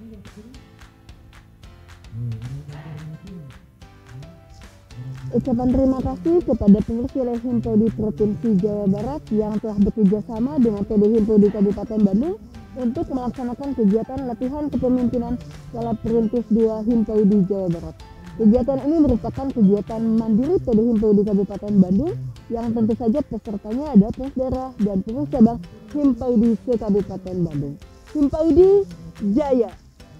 Ucapan terima kasih kepada pengurus wilayah Himpodi Provinsi Jawa Barat yang telah bekerja sama dengan PD Himpodi Kabupaten Bandung untuk melaksanakan kegiatan latihan kepemimpinan skala perintis 2 Himpodi Jawa Barat. Kegiatan ini merupakan kegiatan mandiri PD Himpodi Kabupaten Bandung yang tentu saja pesertanya ada pengurus daerah dan pengurus cabang Himpodi se-Kabupaten Bandung. Himpodi Jaya!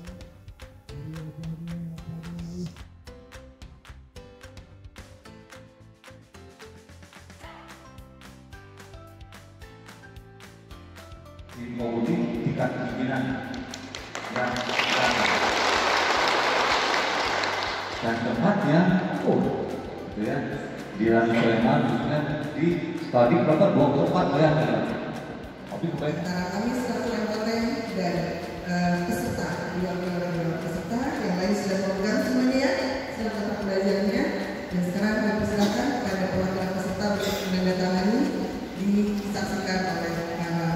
Himpodi tingkat pimpinan dan tempatnya gitu ya, di Rani Sulaiman di Stadik Bapak 24 ya. Tapi antara kami selaku MPTN dan peserta, peserta yang lain sudah program semuanya ya, selamat pembelajarannya. Dan sekarang kami persilakan kepada perwakilan peserta untuk menandatangani disaksikan oleh para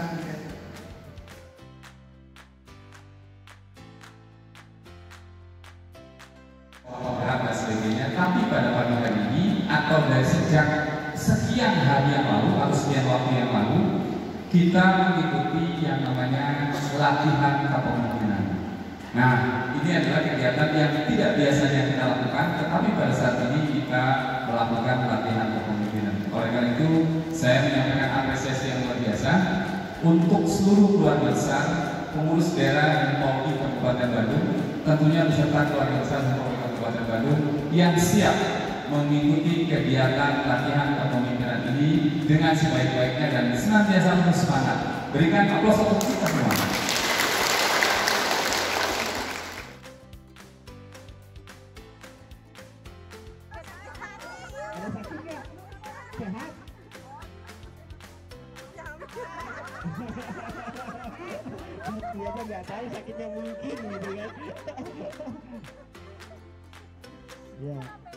tapi pada pagi hari ini atau dari sejak sekian hari yang lalu atau sekian waktu yang lalu kita mengikuti yang namanya latihan kepemimpinan. Nah, ini adalah kegiatan yang tidak biasanya kita lakukan, tetapi pada saat ini kita melakukan latihan kepemimpinan. Oleh karena itu, saya menyampaikan apresiasi yang luar biasa untuk seluruh keluarga besar pengurus daerah Himpodi Kabupaten Bandung, tentunya beserta keluarga besar Himpodi Kabupaten Bandung yang siap mengikuti kegiatan latihan kepemimpinan ini dengan sebaik-baiknya dan senantiasa penuh semangat. Berikan aplaus untuk kita semua. Dia mah nggak tahu sakitnya mungkin gitu kan. Ya.